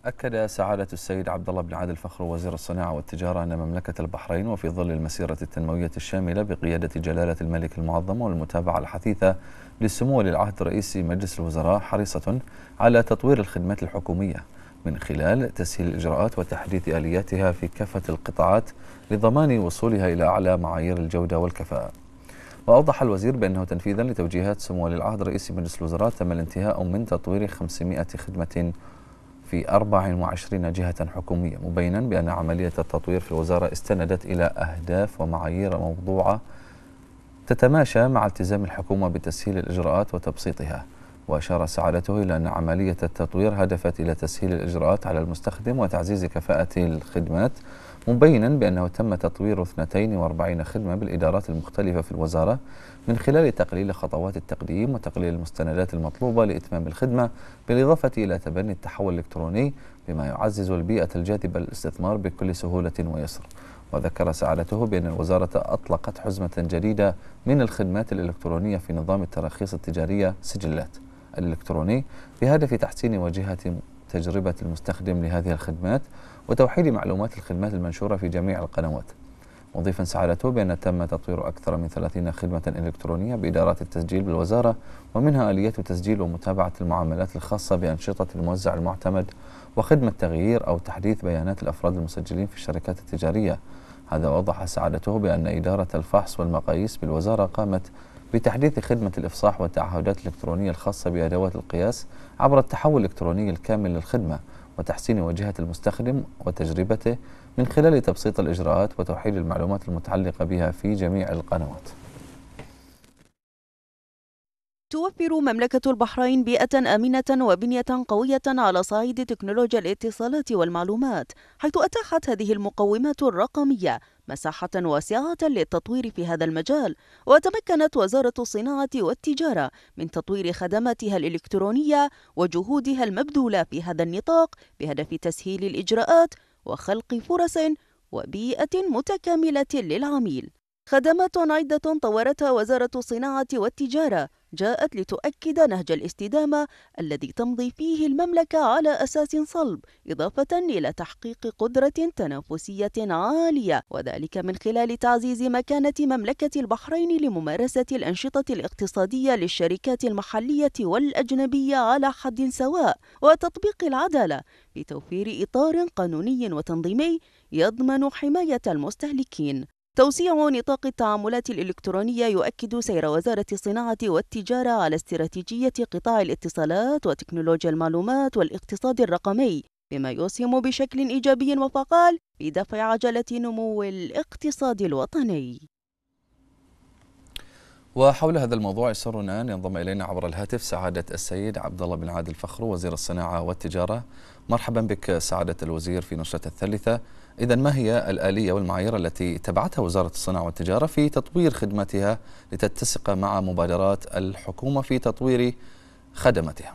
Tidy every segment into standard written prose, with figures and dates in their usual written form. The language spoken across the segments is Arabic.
أكد سعادة السيد عبد الله بن عادل فخر وزير الصناعة والتجارة أن مملكة البحرين وفي ظل المسيرة التنموية الشاملة بقيادة جلالة الملك المعظم والمتابعة الحثيثة للسمو ولي العهد رئيس مجلس الوزراء حريصة على تطوير الخدمات الحكومية من خلال تسهيل الإجراءات وتحديث آلياتها في كافة القطاعات لضمان وصولها إلى أعلى معايير الجودة والكفاءة. وأوضح الوزير بأنه تنفيذا لتوجيهات سمو ولي العهد رئيس مجلس الوزراء تم الانتهاء من تطوير 500 خدمة في 24 جهة حكومية، مبينا بأن عملية التطوير في الوزارة استندت إلى أهداف ومعايير موضوعة تتماشى مع التزام الحكومة بتسهيل الإجراءات وتبسيطها. وأشار سعادته إلى أن عملية التطوير هدفت إلى تسهيل الإجراءات على المستخدم وتعزيز كفاءة الخدمات، مبينا بأنه تم تطوير 42 خدمة بالإدارات المختلفة في الوزارة من خلال تقليل خطوات التقديم وتقليل المستندات المطلوبة لإتمام الخدمة، بالإضافة إلى تبني التحول الإلكتروني بما يعزز البيئة الجاذبة للاستثمار بكل سهولة ويسر. وذكر سعادته بأن الوزارة أطلقت حزمة جديدة من الخدمات الإلكترونية في نظام التراخيص التجارية سجلات الإلكتروني بهدف تحسين واجهة تجربة المستخدم لهذه الخدمات وتوحيد معلومات الخدمات المنشورة في جميع القنوات، مضيفا سعادته بأن تم تطوير أكثر من 30 خدمة إلكترونية بإدارات التسجيل بالوزارة، ومنها آلية تسجيل ومتابعة المعاملات الخاصة بأنشطة الموزع المعتمد وخدمة تغيير أو تحديث بيانات الأفراد المسجلين في الشركات التجارية. هذا وضح سعادته بأن إدارة الفحص والمقاييس بالوزارة قامت بتحديث خدمة الإفصاح والتعهدات الإلكترونية الخاصة بأدوات القياس عبر التحول الإلكتروني الكامل للخدمة وتحسين واجهة المستخدم وتجربته من خلال تبسيط الإجراءات وتوحيد المعلومات المتعلقة بها في جميع القنوات. توفر مملكة البحرين بيئة آمنة وبنية قوية على صعيد تكنولوجيا الاتصالات والمعلومات، حيث أتاحت هذه المقومات الرقمية مساحة واسعة للتطوير في هذا المجال. وتمكنت وزارة الصناعة والتجارة من تطوير خدماتها الإلكترونية وجهودها المبذولة في هذا النطاق بهدف تسهيل الإجراءات وخلق فرص وبيئة متكاملة للعميل. خدمات عدة طورتها وزارة الصناعة والتجارة جاءت لتؤكد نهج الاستدامة الذي تمضي فيه المملكة على أساس صلب، إضافة إلى تحقيق قدرة تنافسية عالية، وذلك من خلال تعزيز مكانة مملكة البحرين لممارسة الأنشطة الاقتصادية للشركات المحلية والأجنبية على حد سواء، وتطبيق العدالة بتوفير إطار قانوني وتنظيمي يضمن حماية المستهلكين. توسيع نطاق التعاملات الإلكترونية يؤكد سير وزارة الصناعة والتجارة على استراتيجية قطاع الاتصالات وتكنولوجيا المعلومات والاقتصاد الرقمي، بما يسهم بشكل إيجابي وفعال في دفع عجلة نمو الاقتصاد الوطني. وحول هذا الموضوع يسرنا أن ينضم إلينا عبر الهاتف سعادة السيد عبد الله بن عادل فخر وزير الصناعة والتجارة. مرحبا بك سعادة الوزير في نشرة الثالثة. إذن ما هي الآلية والمعايير التي تبعتها وزارة الصناعة والتجارة في تطوير خدماتها لتتسق مع مبادرات الحكومة في تطوير خدماتها؟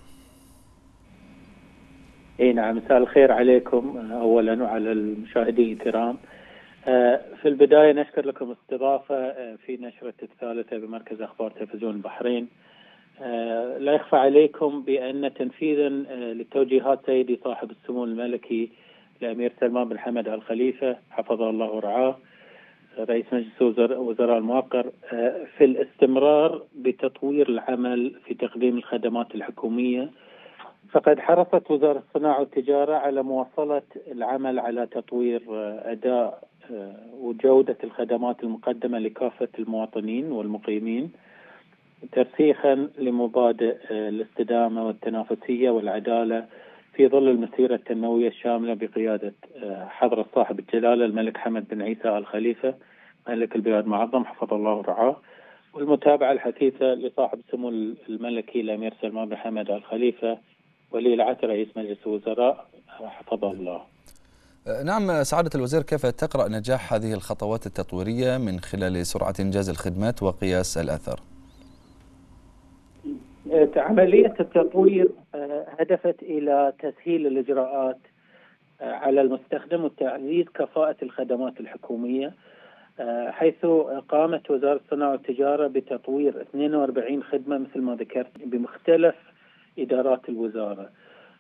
نعم، مساء الخير عليكم أولا وعلى المشاهدين الكرام. في البداية نشكر لكم الاستضافة في نشرة الثالثة بمركز أخبار تلفزيون البحرين. لا يخفى عليكم بأن تنفيذا للتوجيهات سيدي صاحب السمو الملكي الأمير سلمان بن حمد آل خليفة حفظه الله ورعاه رئيس مجلس وزراء الموقر في الاستمرار بتطوير العمل في تقديم الخدمات الحكومية، فقد حرصت وزارة الصناعة والتجارة على مواصلة العمل على تطوير أداء وجودة الخدمات المقدمة لكافة المواطنين والمقيمين، ترسيخا لمبادئ الاستدامة والتنافسية والعدالة في ظل المسيرة التنموية الشاملة بقيادة حضرة صاحب الجلالة الملك حمد بن عيسى آل خليفة ملك البلاد المعظم حفظه الله ورعاه، والمتابعة الحثيثة لصاحب السمو الملكي الأمير سلمان بن حمد آل خليفة ولي العهد رئيس مجلس الوزراء حفظه الله. نعم سعادة الوزير، كيف تقرأ نجاح هذه الخطوات التطويرية من خلال سرعة إنجاز الخدمات وقياس الأثر؟ عملية التطوير هدفت إلى تسهيل الإجراءات على المستخدم وتعزيز كفاءة الخدمات الحكومية، حيث قامت وزارة الصناعة والتجارة بتطوير 42 خدمة مثل ما ذكرت بمختلف إدارات الوزارة،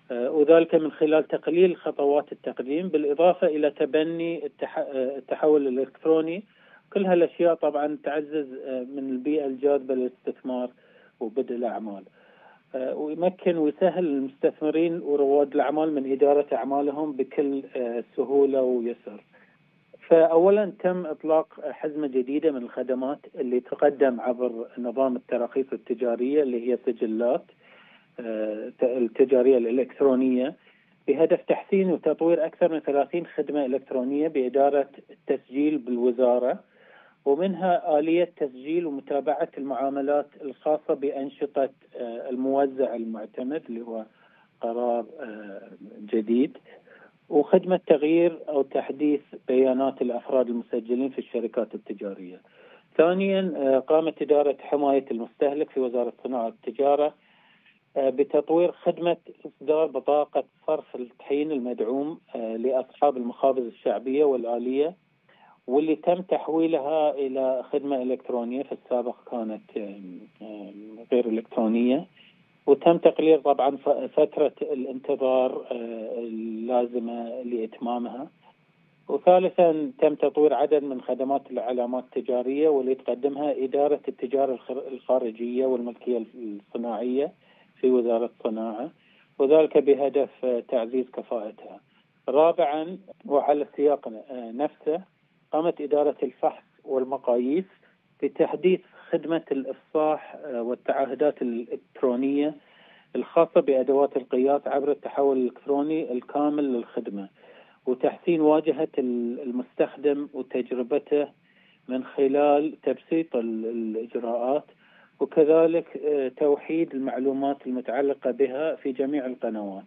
وذلك من خلال تقليل خطوات التقديم بالإضافة إلى تبني التحول الإلكتروني. كل هالأشياء طبعا تعزز من البيئة الجاذبة للاستثمار وبدء الأعمال، ويمكن ويسهل المستثمرين ورواد الأعمال من إدارة أعمالهم بكل سهولة ويسر. فأولا تم إطلاق حزمة جديدة من الخدمات اللي تقدم عبر نظام التراخيص التجارية اللي هي سجلات التجارية الإلكترونية، بهدف تحسين وتطوير أكثر من 30 خدمة إلكترونية بإدارة التسجيل بالوزارة، ومنها آلية تسجيل ومتابعة المعاملات الخاصة بأنشطة الموزع المعتمد اللي هو قرار جديد، وخدمة تغيير أو تحديث بيانات الأفراد المسجلين في الشركات التجارية. ثانيا قامت إدارة حماية المستهلك في وزارة الصناعة والتجارة بتطوير خدمة إصدار بطاقة صرف الطحين المدعوم لأصحاب المخابز الشعبية والآلية، واللي تم تحويلها إلى خدمة إلكترونية. في السابق كانت غير إلكترونية، وتم تقليل طبعا فترة الانتظار اللازمة لإتمامها. وثالثا تم تطوير عدد من خدمات العلامات التجارية واللي تقدمها إدارة التجارة الخارجية والملكية الصناعية في وزارة الصناعة، وذلك بهدف تعزيز كفاءتها. رابعا وعلى السياق نفسه قامت إدارة الفحص والمقاييس بتحديث خدمة الإفصاح والتعهدات الإلكترونية الخاصة بأدوات القياس عبر التحول الإلكتروني الكامل للخدمة، وتحسين واجهة المستخدم وتجربته من خلال تبسيط الإجراءات، وكذلك توحيد المعلومات المتعلقة بها في جميع القنوات.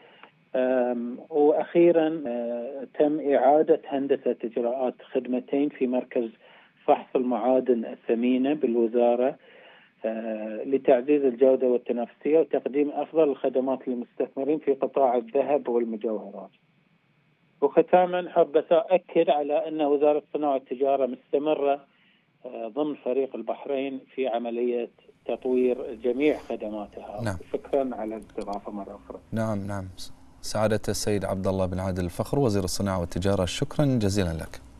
وأخيرا تم إعادة هندسة إجراءات خدمتين في مركز فحص المعادن الثمينة بالوزارة لتعزيز الجودة والتنافسية وتقديم أفضل الخدمات للمستثمرين في قطاع الذهب والمجوهرات. وختاما حاب أؤكد على أن وزارة الصناعة والتجارة مستمرة ضمن فريق البحرين في عملية تطوير جميع خدماتها. نعم. شكرا على الاستضافة مرة أخرى. نعم. سعادة السيد عبد الله بن عادل الفخر وزير الصناعة والتجارة، شكرا جزيلا لك.